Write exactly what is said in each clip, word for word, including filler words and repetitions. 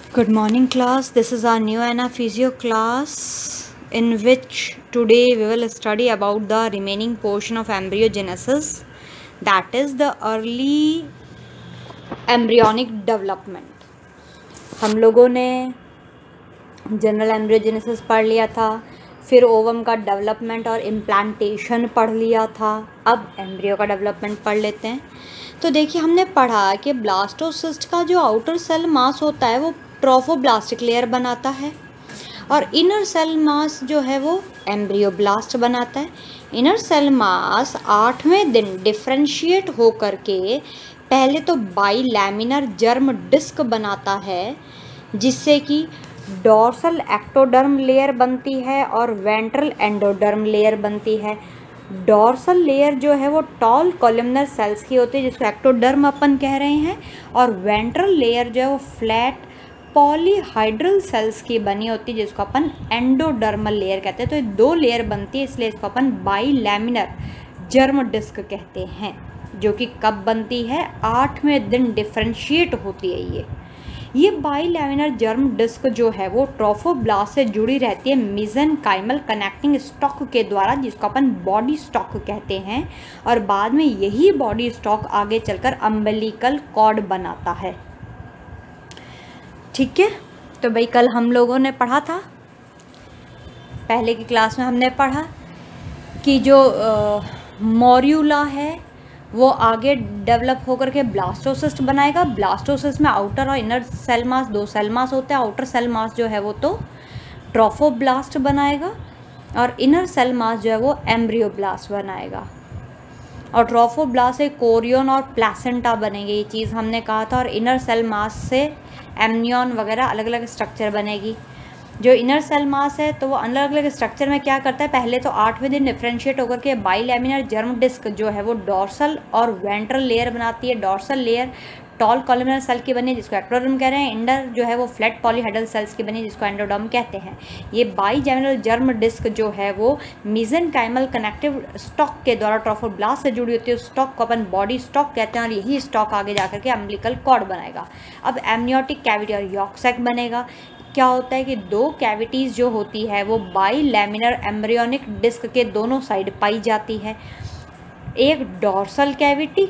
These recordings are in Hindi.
Good morning class. This is our new anaphysio class in which today we will study about the remaining portion of embryogenesis, that is the early embryonic development. हम लोगों ने जनरल एम्ब्रियोजेनेसिस पढ़ लिया था, फिर ओवम का डेवलपमेंट और इम्प्लांटेशन पढ़ लिया था। अब एम्ब्रियो का डेवलपमेंट पढ़ लेते हैं। तो देखिए हमने पढ़ा कि ब्लास्टोसिस्ट का जो आउटर सेल मास होता है वो ट्रोफोब्लास्टिक लेयर बनाता है और इनर सेल मास जो है वो एम्ब्रियोब्लास्ट बनाता है। इनर सेल मास आठवें दिन डिफ्रेंशिएट हो करके पहले तो बाई लैमिनर जर्म डिस्क बनाता है, जिससे कि डॉर्सल एक्टोडर्म लेयर बनती है और वेंट्रल एंडोडर्म लेयर बनती है। डॉर्सल लेयर जो है वो टॉल कॉलमनर सेल्स की होती है, जिसको एक्टोडर्म अपन कह रहे हैं, और वेंट्रल लेयर जो है वो फ्लैट पॉलीहाइड्रल सेल्स की बनी होती है, जिसको अपन एंडोडर्मल लेयर कहते हैं। तो ये दो लेयर बनती है, इसलिए इसको अपन बाई लैमिनर जर्म डिस्क कहते हैं, जो कि कब बनती है? आठवें दिन डिफ्रेंशिएट होती है। ये ये बाई लैमिनर जर्म डिस्क जो है वो ट्रोफोब्लास्ट से जुड़ी रहती है मेसेनकाइमल कनेक्टिंग स्टॉक के द्वारा, जिसको अपन बॉडी स्टॉक कहते हैं, और बाद में यही बॉडी स्टॉक आगे चलकर अम्बिलिकल कॉर्ड बनाता है। ठीक है, तो भाई कल हम लोगों ने पढ़ा था, पहले की क्लास में हमने पढ़ा कि जो मॉर्यूला है वो आगे डेवलप होकर के ब्लास्टोसिस्ट बनाएगा। ब्लास्टोसिस्ट में आउटर और इनर सेल मास, दो सेल मास होते हैं। आउटर सेल मास जो है वो तो ट्रोफोब्लास्ट बनाएगा और इनर सेल मास जो है वो एम्ब्रियोब्लास्ट बनाएगा। और ट्रोफोब्लास्ट से कोरियन और प्लेसेंटा बनेंगे, ये चीज़ हमने कहा था। और इनर सेल मास से एमनियन वगैरह अलग अलग स्ट्रक्चर बनेगी। जो इनर सेल मास है तो वो अलग अलग स्ट्रक्चर में क्या करता है? पहले तो आठवें दिन डिफ्रेंशिएट होकर के बाई लैमिनर जर्म डिस्क जो है वो डॉर्सल और वेंट्रल लेयर बनाती है। Dorsal layer tall columnar cell की बनी है, जिसको एक्टोडर्म कह रहे हैं। इंडर जो है वो फ्लैट पॉलीहाइड्रल सेल्स की बनी है, जिसको एंडोडर्म कहते हैं। ये बाई लैमिनर जर्म डिस्क जो है वो मेसेनकाइमल कनेक्टिव स्टॉक के द्वारा ट्रोफोब्लास्ट से जुड़ी होती है। स्टॉक को अपन बॉडी स्टॉक कहते हैं और यही स्टॉक आगे जाकर के अम्बिलिकल कॉर्ड बनाएगा। अब एमनियोटिक कैविटी और यॉर्क सैक बनेगा। क्या होता है कि दो कैविटीज़ जो होती है वो बाई लैमिनर एम्ब्रियोनिक डिस्क के दोनों साइड पाई जाती है, एक डॉर्सल कैविटी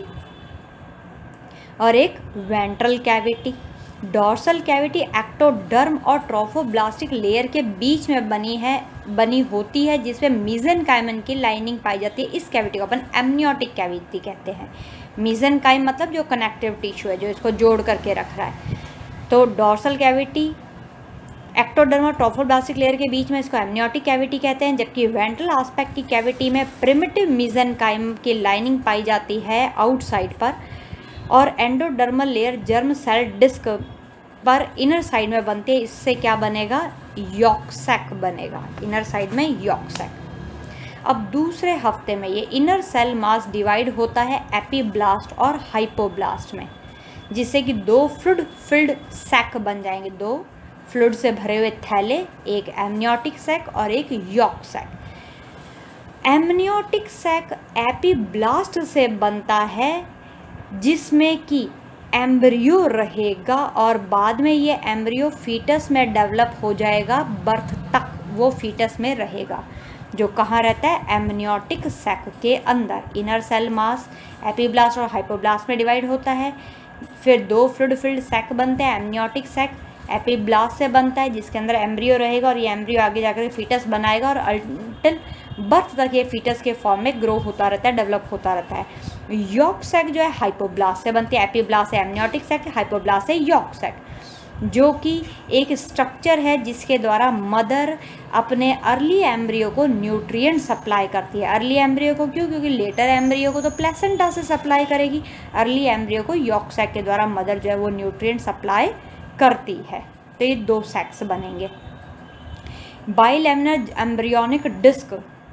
और एक ventral cavity. Dorsal cavity ectoderm और ट्रोफोब्लास्टिक लेयर के बीच में बनी है बनी होती है, जिसमें मेसेनकाइमल की लाइनिंग पाई जाती है। इस कैविटी को अपन एमनियोटिक कैविटी कहते हैं। मेसेनकाइम मतलब जो कनेक्टिव टिश्यू है, जो इसको जोड़ करके रख रहा है। तो डॉर्सल कैविटी एक्टोडर्म और ट्रोफोब्लास्टिक लेयर के बीच में इसको एमनियोटिक कैविटी कहते हैं, जबकि वेंट्रल एस्पेक्ट की कैविटी में प्रिमिटिव मेसेनकाइम की लाइनिंग पाई जाती है आउटसाइड पर, और endodermal layer germ cell disc पर इनर साइड में बनती है। इससे क्या बनेगा? यॉर्क सैक बनेगा। इनर साइड में यॉर्क सैक। अब दूसरे हफ्ते में ये इनर सेल मास डिवाइड होता है एपीब्लास्ट और हाइपोब्लास्ट में, जिससे कि दो फ्लूइड फिल्ड सैक बन जाएंगे। दो फ्लूइड से भरे हुए थैले, एक एमनियोटिक सैक और एक yolk sac. Amniotic sac epiblast से बनता है, जिसमें कि एम्ब्रियो रहेगा और बाद में ये एम्ब्रियो फीटस में डेवलप हो जाएगा। बर्थ तक वो फीटस में रहेगा, जो कहाँ रहता है? एमनियोटिक सैक के अंदर। इनर सेल मास एपीब्लास्ट और हाइपोब्लास्ट में डिवाइड होता है। फिर दो फ्लूइड फिल्ड सैक बनते हैं। एमनियोटिक सैक एपीब्लास्ट से बनता है, जिसके अंदर एम्ब्रियो रहेगा और ये एम्ब्रियो आगे जाकर फीटस बनाएगा और अल्टिल बर्थ तक ये फीटस के फॉर्म में ग्रो होता रहता है, डेवलप होता रहता है। यॉर्क सैक जो है हाइपोब्लास्ट से बनती है। एपीब्लास्ट से एमनियोटिक सैक, हाइपोब्लास्ट से यॉर्क सैक, जो कि एक स्ट्रक्चर है जिसके द्वारा मदर अपने अर्ली एम्ब्रियो को न्यूट्रिएंट सप्लाई करती है। अर्ली एम्ब्रियो को क्यों? क्योंकि लेटर एम्ब्रियो को तो प्लेसेंटा से सप्लाई करेगी। अर्ली एम्ब्रियो को यॉर्क सैक के द्वारा मदर जो है वो न्यूट्रिएंट सप्लाई करती है। तो ये दो सैक्स बनेंगे। बाई लैमिनर एम्ब्रियोनिक डिस्क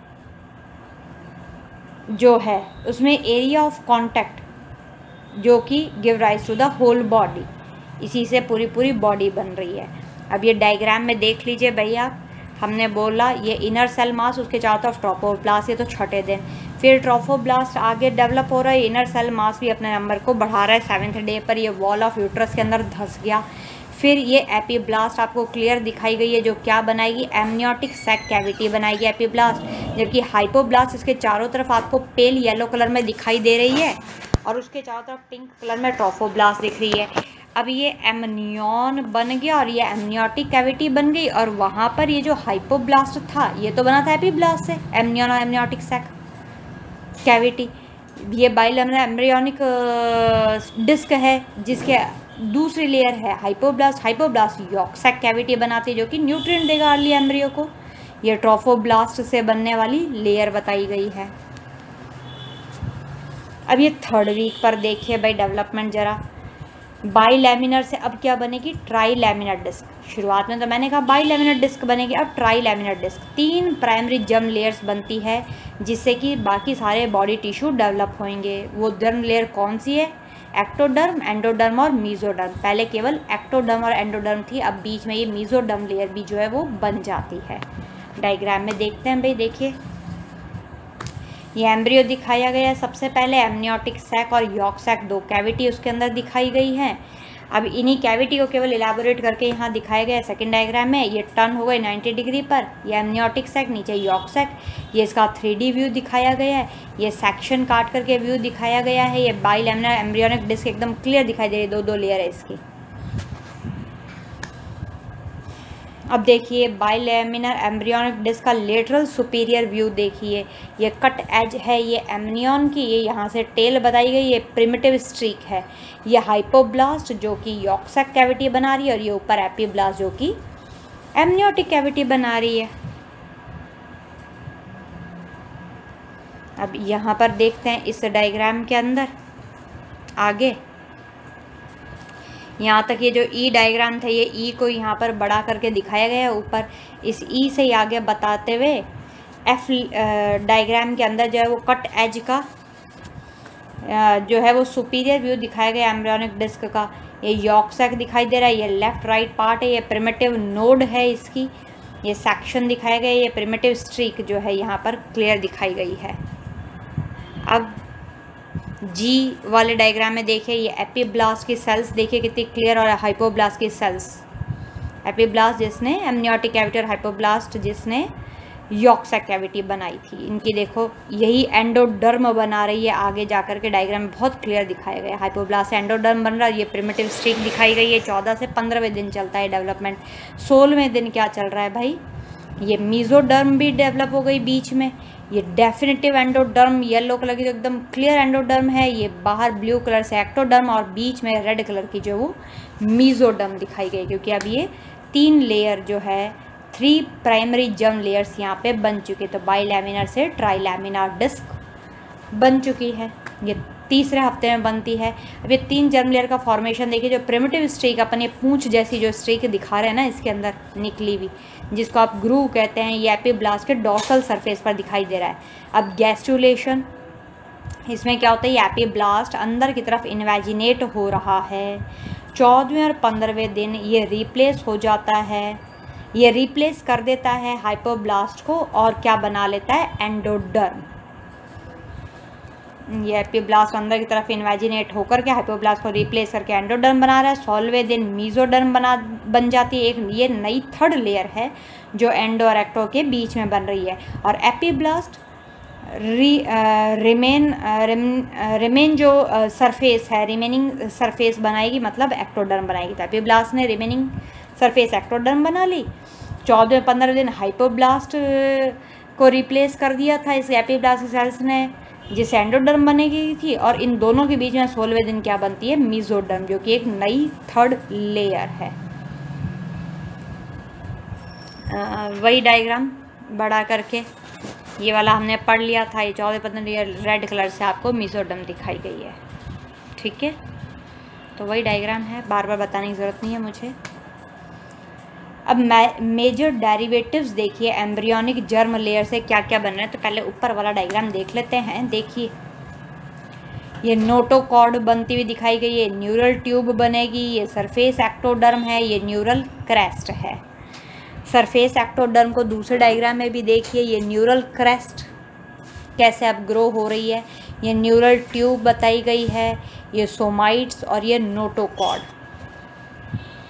जो है उसमें एरिया ऑफ कांटेक्ट जो कि give rise to the whole body, इसी से पूरी पूरी बॉडी बन रही है। अब ये डायग्राम में देख लीजिए भैया, हमने बोला ये इनर सेल मास, उसके चारों तरफ ट्रोफोब्लास्ट, ये तो छठे दिन। फिर ट्रोफोब्लास्ट आगे डेवलप हो रहा है, इनर सेल मास भी अपने नंबर को बढ़ा रहा है। सेवेंथ डे पर ये वॉल ऑफ यूट्रस के अंदर धंस गया। फिर ये एपीब्लास्ट आपको क्लियर दिखाई गई है, जो क्या बनाएगी, एमनियोटिक सैक कैविटी बनाएगी एपीब्लास्ट, जबकि हाइपोब्लास्ट इसके चारों तरफ आपको पेल येलो कलर में दिखाई दे रही है और उसके चारों तरफ पिंक कलर में ट्रोफोब्लास्ट दिख रही है। अब ये एमनियन बन गया और ये एमनियोटिक कैविटी बन गई, और वहाँ पर ये जो हाइपोब्लास्ट था ये तो बना था एपीब्लास्ट से, एमनियन और एमनियोटिक सैक कैविटी। ये बाइलैमिनर एम्ब्रियोनिक डिस्क है जिसके दूसरी लेयर है hypoblast. Hypoblast yolk sac cavity बनाती है जो कि न्यूट्रिएंट देगा अर्ली एम्ब्रियो को। ये ट्रोफोब्लास्ट से बनने वाली लेयर बताई गई है। अब ये थर्ड वीक पर देखिए भाई डेवलपमेंट जरा। बाइलैमिनर से अब क्या बनेगी, ट्राइलैमिनर डिस्क। शुरुआत में तो मैंने कहा बाइलैमिनर डिस्क बनेगी, अब ट्राइलैमिनर डिस्क। तीन प्राइमरी जर्म लेयर्स बनती है जिससे कि बाकी सारे बॉडी टिश्यू डेवलप होंगे। वो जर्म लेयर कौन सी है, एक्टोडर्म, एंडोडर्म और मीजोडर्म। पहले केवल एक्टोडर्म और एंडोडर्म थी, अब बीच में ये मीजोडर्म लेयर भी जो है वो बन जाती है। डायग्राम में देखते हैं भाई, देखिए ये एम्ब्रियो दिखाया गया है। सबसे पहले एमनियोटिक सैक और यॉर्क सैक दो कैविटी उसके अंदर दिखाई गई हैं। अब इन्हीं कैविटी को केवल इलाबोरेट करके यहाँ दिखाया गया है सेकंड डायग्राम में। ये टर्न हो गई नाइन्टी डिग्री पर, ये एमनियोटिक सैक, नीचे यॉर्क सैक। ये इसका थ्री डी व्यू दिखाया गया है, ये सेक्शन काट करके व्यू दिखाया गया है। ये बाइलैमिनर एम्ब्रियोनिक डिस्क एकदम क्लियर दिखाई दे रही है, दो दो लेयर है इसकी। अब देखिए बाइलैमिनर एम्ब्रियोनिक डिस्क का लेटरल सुपीरियर व्यू देखिए। ये कट एज है ये एमनियन की, ये यहाँ से टेल बताई गई, ये प्रिमिटिव स्ट्रीक है। ये हाइपोब्लास्ट जो कि यॉर्क सैक कैविटी बना रही है, और ये ऊपर एपीब्लास्ट जो कि एमनियोटिक कैविटी बना रही है। अब यहाँ पर देखते हैं इस डायग्राम के अंदर आगे, यहाँ तक ये जो ई डायग्राम था, ये ई को यहाँ पर बड़ा करके दिखाया गया है ऊपर। इस ई से आगे बताते हुए एफ डायग्राम के अंदर जो है वो कट एज का जो है वो सुपीरियर व्यू दिखाया गया एम्ब्रियोनिक डिस्क का। ये यॉर्क सैक दिखाई दे रहा है, ये लेफ्ट राइट पार्ट है, ये प्रिमिटिव नोड है इसकी। ये सेक्शन दिखाया गया है, ये प्रिमिटिव स्ट्रीक जो है यहाँ पर क्लियर दिखाई गई है। अब जी वाले डायग्राम में देखिए, ये एपीब्लास्ट की सेल्स देखिए कितनी क्लियर, और हाइपोब्लास्ट की सेल्स। एपीब्लास्ट जिसने एमनियोटिक कैविटी और हाइपोब्लास्ट जिसने यॉर्क सैक कैविटी बनाई थी। इनकी देखो यही एंडोडर्म बना रही है, आगे जाकर के डायग्राम में बहुत क्लियर दिखाया गया है। हाइपोब्लास्ट से एंडोडर्म बन रहा है, ये प्रिमिटिव स्ट्रीक दिखाई गई है। चौदह से पंद्रहवें दिन चलता है डेवलपमेंट। सोलहवें दिन क्या चल रहा है भाई, ये मीजोडर्म भी डेवलप हो गई बीच में। ये डेफिनेटिव एंडोडर्म येलो कलर की जो एकदम क्लियर एंडोडर्म है, ये बाहर ब्लू कलर से एक्टोडर्म, और बीच में रेड कलर की जो वो मीजोडर्म दिखाई गई, क्योंकि अब ये तीन लेयर जो है, थ्री प्राइमरी जर्म लेयर्स यहाँ पे बन चुके। तो बाइलैमिनर से ट्राइलैमिनर डिस्क बन चुकी है, ये तीसरे हफ्ते में बनती है। अब ये तीन जर्म लेयर का फॉर्मेशन देखिए, जो प्रिमिटिव स्ट्रीक अपन ये पूंछ जैसी जो स्ट्रीक दिखा रहे हैं ना इसके अंदर निकली हुई, जिसको आप ग्रूव कहते हैं, ये एपीब्लास्ट के डॉर्सल सरफेस पर दिखाई दे रहा है। अब गैस्ट्रुलेशन, इसमें क्या होता है, ये एपीब्लास्ट अंदर की तरफ इन्वेजिनेट हो रहा है। चौदहवें और पंद्रहवें दिन ये रिप्लेस हो जाता है, ये रिप्लेस कर देता है हाइपोब्लास्ट को, और क्या बना लेता है, एंडोडर्म। ये एपीब्लास्ट अंदर की तरफ इन्वेजिनेट होकर के हाइपोब्लास्ट को रिप्लेस करके एंडोडर्म बना रहा है। सोलहवें दिन मीजोडर्म बना बन जाती है। एक ये नई थर्ड लेयर है जो एंडो और एक्टो के बीच में बन रही है। और एपीब्लास्ट री रिमेन रिमेन जो सरफेस है, रिमेनिंग सरफेस बनाएगी, मतलब एक्टोडर्म बनाएगी। तो एपीब्लास्ट ने रिमेनिंग सरफेस एक्टोडर्म बना ली। चौदह पंद्रह दिन हाइपोब्लास्ट को रिप्लेस कर दिया था इस एपीब्लास्ट सेल्स ने, जिससे एंडोडर्म बनेगी थी। और इन दोनों के बीच में सोलहवें दिन क्या बनती है, मीजोडर्म, जो कि एक नई थर्ड लेयर है। आ, वही डायग्राम बड़ा करके ये वाला हमने पढ़ लिया था। ये चौदह पंद्रह रेड कलर से आपको मीजोडर्म दिखाई गई है, ठीक है। तो वही डायग्राम है, बार बार बताने की ज़रूरत नहीं है मुझे। अब मेजर डेरिवेटिव्स देखिए एम्ब्रियोनिक जर्म लेयर से क्या क्या बन रहे हैं। तो पहले ऊपर वाला डायग्राम देख लेते हैं। देखिए ये नोटोकॉर्ड बनती हुई दिखाई गई है, न्यूरल ट्यूब बनेगी, ये सरफेस एक्टोडर्म है, ये न्यूरल क्रेस्ट है। सरफेस एक्टोडर्म को दूसरे डायग्राम में भी देखिए, ये न्यूरल क्रेस्ट कैसे अब ग्रो हो रही है, ये न्यूरल ट्यूब बताई गई है, ये सोमाइट्स और ये नोटोकॉर्ड।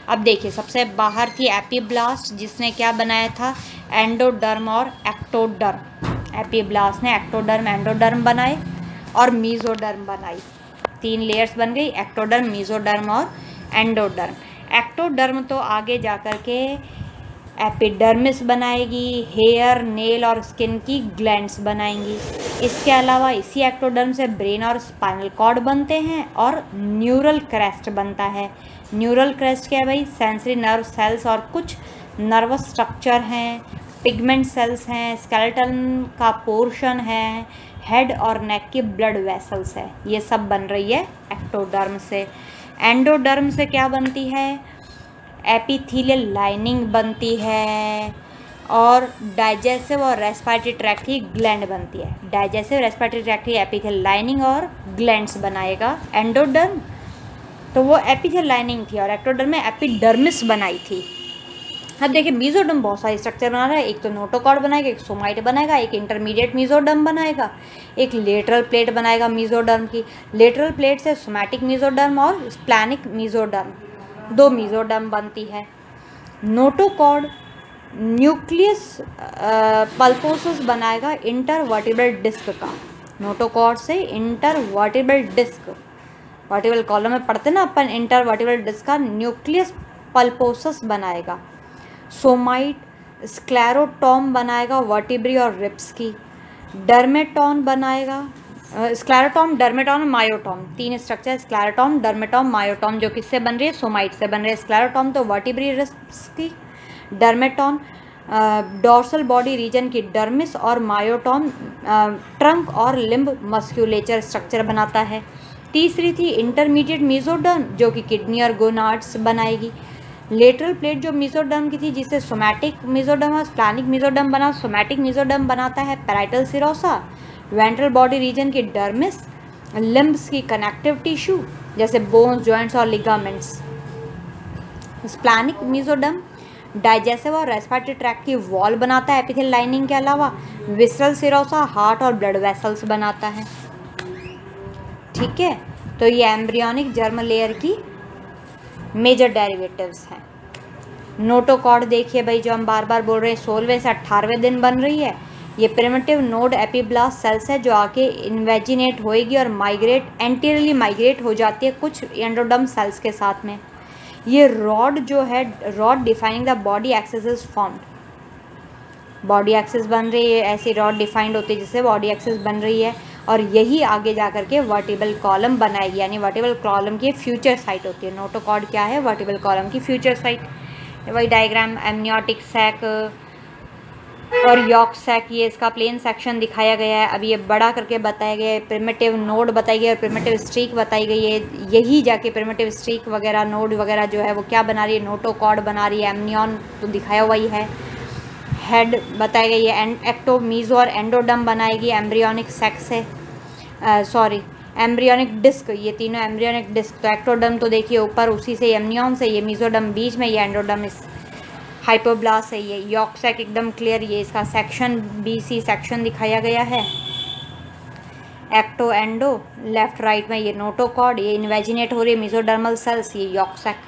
अब देखिए सबसे बाहर थी एपीब्लास्ट, जिसने क्या बनाया था, एंडोडर्म और एक्टोडर्म। एपीब्लास्ट ने एक्टोडर्म एंडोडर्म बनाए और मीजोडर्म बनाई। तीन लेयर्स बन गई, एक्टोडर्म, मीजोडर्म और एंडोडर्म। एक्टोडर्म तो आगे जाकर के एपिडर्मिस बनाएगी, हेयर, नेल और स्किन की ग्लैंड्स बनाएंगी। इसके अलावा इसी एक्टोडर्म से ब्रेन और स्पाइनल कॉर्ड बनते हैं और न्यूरल क्रेस्ट बनता है। न्यूरल क्रेस्ट क्या है भाई, सेंसरी नर्व सेल्स और कुछ नर्वस स्ट्रक्चर हैं, पिगमेंट सेल्स हैं, स्केलेटन का पोर्शन है, हेड और नेक की ब्लड वेसल्स है। ये सब बन रही है एक्टोडर्म से। एंडोडर्म से क्या बनती है, एपिथेलियल लाइनिंग बनती है और डाइजेस्टिव और रेस्पिरेटरी ट्रैक्ट की ग्लैंड बनती है। डाइजेस्टिव रेस्पिरेटरी ट्रैक्ट की एपिथेलियल लाइनिंग और ग्लैंड्स बनाएगा एंडोडर्म। तो वो एपिथेलियल लाइनिंग थी और एक्टोडर्म में एपिडर्मिस बनाई थी। अब देखिए मीजोडर्म बहुत सारे स्ट्रक्चर बना रहा है, एक तो नोटोकॉर्ड बनाएगा, एक सोमाइट बनाएगा, एक इंटरमीडिएट मीजोडर्म बनाएगा, एक लेटरल प्लेट बनाएगा मीजोडर्म की। लेटरल प्लेट से सोमैटिक मीजोडर्म और स्प्लैनिक मीजोडर्म, दो मीजोडर्म बनती है। नोटोकॉर्ड न्यूक्लियस पल्पोसस बनाएगा इंटरवर्टिब्रल डिस्क का। नोटोकॉर्ड से इंटरवर्टिब्रल डिस्क, वर्टिब्रल कॉलम में पढ़ते ना अपन, इंटरवर्टिब्रल डिस्क का न्यूक्लियस पल्पोसस बनाएगा। सोमाइट स्क्लेरोटॉम बनाएगा वर्टिब्री और रिब्स की। डर्मेटॉन बनाएगा, स्क्लेरोटॉम, डर्मेटॉन और मायोटॉम, तीन स्ट्रक्चर, स्क्लेरोटॉम, डर्मेटॉम, मायोटॉम, जो किससे बन रही है, सोमाइट से बन रही है। स्क्लेरोटॉम तो वर्टिब्री रिब्स की, डर्मेटॉन डोर्सल बॉडी रीजन की डर्मिस और मायोटॉम ट्रंक और लिम्ब मस्क्यूलेचर स्ट्रक्चर बनाता है। तीसरी थी इंटरमीडिएट मीजोडर्म, जो कि किडनी और गोनाड्स बनाएगी। लेटरल प्लेट जो मीजोडर्म की थी, जिससे सोमैटिक मीजोडर्म और स्प्लैनिक मीजोडर्म बना। सोमैटिक मीजोडर्म बनाता है parietal serosa, ventral body region की डर्मिस, लिम्ब्स की कनेक्टिव टिश्यू जैसे बोन्स, जॉइंट्स और लिगामेंट्स। स्प्लैनिक मीजोडर्म डाइजेस्टिव और रेस्पिरेटरी ट्रैक्ट की वॉल बनाता है एपिथेलियल लाइनिंग के अलावा। विसरल सिरोसा हार्ट और ब्लड वेसल्स बनाता है। ठीक है, तो ये एम्ब्रियोनिक जर्म लेयर की मेजर डेरिवेटिव्स हैं। नोटोकॉर्ड देखिए भाई, जो हम बार बार बोल रहे हैं, सोलहवें से अट्ठारहवें दिन बन रही है। ये प्रिमिटिव नोड एपीब्लास्ट सेल्स है जो आके इन्वेजिनेट होएगी और माइग्रेट एंटीरियरली माइग्रेट हो जाती है कुछ एंडोडर्म सेल्स के साथ में। ये रॉड जो है, rod defining the body axis is formed. Body axis बन रही है, ऐसी रॉड डिफाइंड होती है जिससे बॉडी एक्सिस बन रही है और यही आगे जाकर के वर्टिबल कॉलम बनाएगी, यानी वर्टिबल कॉलम की फ्यूचर साइट होती है। नोटोकॉर्ड क्या है, वर्टिबल कॉलम की फ्यूचर साइट। वही डायग्राम एमनियोटिक सैक और यॉर्क सैक, ये इसका प्लेन सेक्शन दिखाया गया है। अब ये बड़ा करके बताया गया है, प्रिमिटिव नोड बताई गई है और प्रिमिटिव स्ट्रीक बताई गई है। यही जाके प्रिमिटिव स्ट्रीक वगैरह नोड वगैरह जो है वो क्या बना रही है, नोटोकॉर्ड बना रही है। एमनियन तो दिखाया हुआ ही है। हेड बताई गई है, एंड एक्टो, मीजो और एंडोडर्म बनाएगी एम्ब्रियोनिक सैक से, सॉरी एम्ब्रियोनिक डिस्क, ये तीनों एम्ब्रियोनिक डिस्क। तो एक्टोडर्म तो देखिए ऊपर उसी से, एमनियन से, ये मीजोडर्म बीच में, ये एंडोडर्म इस हाइपोब्लास्ट है। ये यॉर्क सैक एकदम क्लियर, ये इसका सेक्शन बी सी सेक्शन दिखाया गया है। एक्टो एंडो लेफ्ट राइट में, ये नोटोकॉर्ड, ये इन्वेजिनेट हो रही है मीजोडर्मल सेल्स, ये यॉर्क सैक।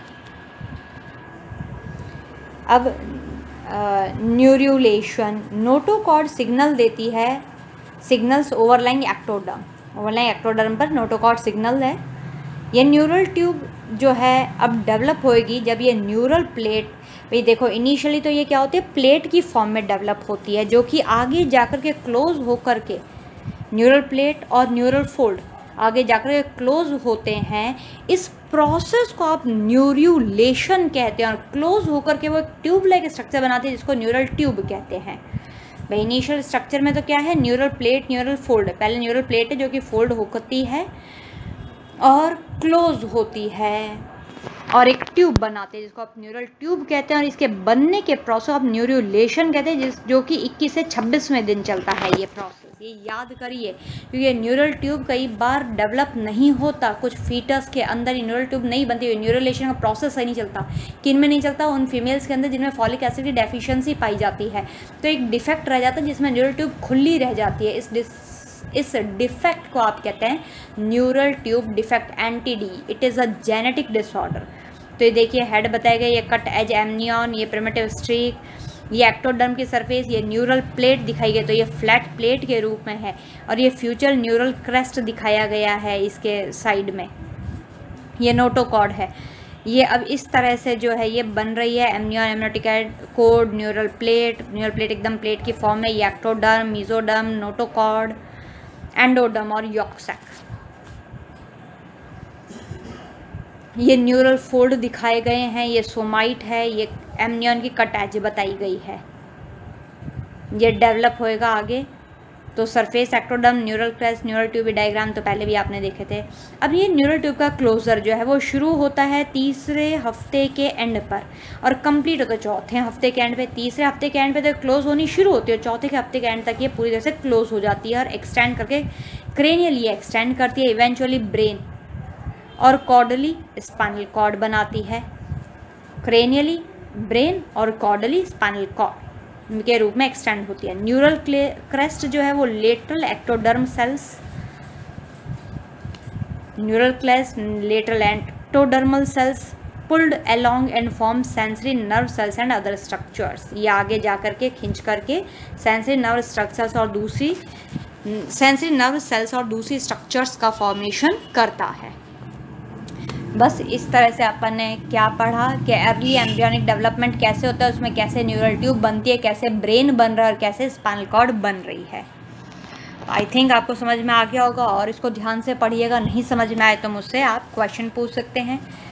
अब न्यूरुलेशन, नोटोकॉर्ड सिग्नल देती है, signals overlying ectoderm, overlying ectoderm पर नोटोकॉर्ड सिग्नल है। ये न्यूरल ट्यूब जो है अब डेवलप होएगी जब ये न्यूरल प्लेट, भाई देखो इनिशियली तो ये क्या होती है, प्लेट की फॉर्म में डेवलप होती है, जो कि आगे जाकर के क्लोज होकर के न्यूरल प्लेट और न्यूरल फोल्ड आगे जाकर के क्लोज होते हैं। इस प्रोसेस को आप न्यूरुलेशन कहते हैं और क्लोज होकर के वो एक ट्यूब लाइक स्ट्रक्चर बनाते हैं जिसको न्यूरल ट्यूब कहते हैं। भाई इनिशियल स्ट्रक्चर में तो क्या है, न्यूरल प्लेट, न्यूरल फोल्ड, पहले न्यूरल प्लेट है जो कि फोल्ड होती है और क्लोज होती है और एक ट्यूब बनाते हैं जिसको आप न्यूरल ट्यूब कहते हैं। और इसके बनने के प्रोसेस आप न्यूरुलेशन कहते हैं, जिस जो कि इक्कीस से छब्बीसवें दिन चलता है ये प्रोसेस। ये याद करिए, क्योंकि ये न्यूरल ट्यूब कई बार डेवलप नहीं होता, कुछ फीटस के अंदर ये न्यूरल ट्यूब नहीं बनती, न्यूरुलेशन का प्रोसेस सही नहीं चलता। किन में नहीं चलता, उन फीमेल्स के अंदर जिनमें फॉलिक एसिड की डेफिशिएंसी पाई जाती है, तो एक डिफेक्ट रह जाता है जिसमें न्यूरल ट्यूब खुली रह जाती है। इस इस डिफेक्ट को आप कहते हैं neural tube defect, N T D. It is a genetic disorder. तो ये देखिए हेड बताया गया, ये कट एज एमनियन, ये प्रिमिटिव स्ट्रीक, ये एक्टोडर्म की सरफेस, ये न्यूरल प्लेट दिखाई गई, तो ये फ्लैट प्लेट के रूप में है, और ये फ्यूचर न्यूरल क्रेस्ट दिखाया गया है इसके साइड में, ये नोटोकॉर्ड है। ये अब इस तरह से जो है ये बन रही है, amnion, amniotic cord, neural plate, neural plate एकदम प्लेट की फॉर्म में, ये एक्टोडर्म, मीजोडर्म, नोटोकॉर्ड, एंडोडर्म और यॉक सैक। ये न्यूरल फोल्ड दिखाए गए हैं, ये सोमाइट है, ये एमनियन की कट एज बताई गई है, ये डेवलप होएगा आगे। तो surface ectoderm, neural crest, neural tube diagram तो पहले भी आपने देखे थे। अब ये न्यूरल ट्यूब का क्लोजर जो है वो शुरू होता है तीसरे हफ्ते के एंड पर और कंप्लीट होता है चौथे हफ्ते के एंड पे। तीसरे हफ्ते के एंड पे तो क्लोज होनी शुरू होती है, चौथे के हफ्ते के एंड तक ये पूरी तरह से क्लोज हो जाती है और एक्सटेंड करके क्रेनियली एक्सटेंड करती है, इवेंचुअली ब्रेन और कॉर्डली स्पाइनल कॉर्ड बनाती है। क्रेनियली ब्रेन और कॉर्डली स्पाइनल कॉर्ड के रूप में एक्सटेंड होती है। न्यूरल क्रेस्ट जो है वो lateral ectoderm cells, neural crest lateral ectodermal cells pulled along and form sensory nerve cells and other structures. ये आगे जा करके खींच करके सेंसरी नर्व स्ट्रक्चर्स और दूसरी सेंसरी नर्व सेल्स और दूसरी स्ट्रक्चर्स का फॉर्मेशन करता है। बस इस तरह से अपन ने क्या पढ़ा कि अर्ली एम्ब्रियोनिक डेवलपमेंट कैसे होता है, उसमें कैसे न्यूरल ट्यूब बनती है, कैसे ब्रेन बन रहा है और कैसे स्पाइनल कॉर्ड बन रही है। आई थिंक आपको समझ में आ गया होगा और इसको ध्यान से पढ़िएगा। नहीं समझ में आए तो मुझसे आप क्वेश्चन पूछ सकते हैं।